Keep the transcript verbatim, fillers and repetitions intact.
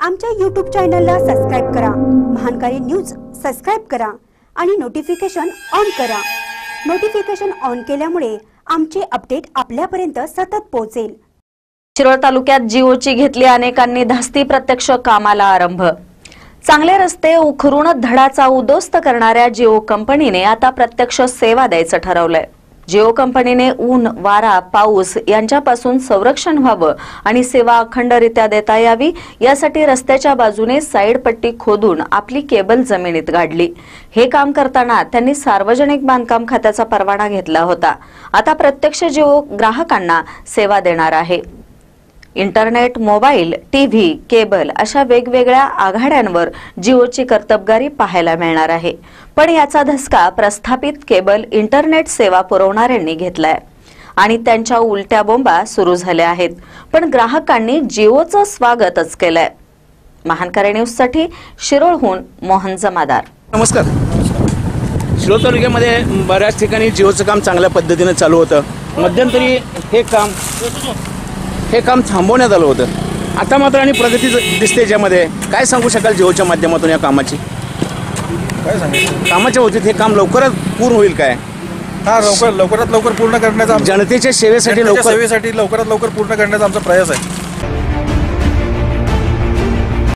आमच्या यूट्यूब चॅनलला सबस्क्राइब करा, महानकारी न्यूज सबस्क्राइब करा आणि नोटिफिकेशन ऑन करा। नोटिफिकेशन ऑन केल्यामुळे आमचे अपडेट आपल्यापर्यंत सतत पोहोचेल। शिरोळ तालुक्यात जिओची घेतली अनेकांनी धास्ती, प्रत्यक्ष कामाला आरंभ। चांगले रस्ते उखरून धडाचा उद्ध्वस्त करणाऱ्या जिओ कंपनीने आता प्रत्यक्ष सेवा द्यायचं ठरवलंय। जिओ कंपनीने ऊन, वारा, पाऊस यांच्यापासून संरक्षण व्हावं आणि सेवा अखंडरित्या देता यावी यासाठी रस्त्याच्या बाजूने साइड पट्टी खोदून आपली केबल जमिनीत गाडली। हे काम करताना त्यांनी सार्वजनिक बांधकाम खात्याचा परवाना घेतला होता। आता प्रत्यक्ष जिओ ग्राहकांना सेवा देणार आहे। इंटरनेट, मोबाईल, टीव्ही, केबल अशा वेगवेगळ्या आघाड्यांवर जिओची कर्तबगारी पाहायला मिळणार आहे। पण याचा धसका प्रस्थापित केबल इंटरनेट सेवा पुरवणाऱ्यांनी घेतलाय आणि त्यांच्या उलट्या बोंबा सुरू झाल्या आहेत। पण ग्राहकांनी जिओचं स्वागतच केलंय। महानकारी न्यूज साठी शिरोळहून मोहन जमादार। नमस्कार। शिरोळ तालुक्यामध्ये बऱ्याच ठिकाणी जिओचं काम चांगल्या पद्धतीने चालू होतं। मध्यंतरी हे काम हे काम थांबवण्यात आलं होतं। आता मात्र आणि प्रगती दिसते ज्यामध्ये काय सांगू शकाल जिओच्या माध्यमातून या कामाची? काय सांगायचं, कामाच्या होतीत हे काम लवकरात पूर्ण होईल काय? हा लवकर लवकरात लवकर पूर्ण करण्याचा जनतेच्या सेवेसाठी लवकर सेवेसाठी लवकरात लवकर पूर्ण करण्याचा आमचा प्रयास आहे।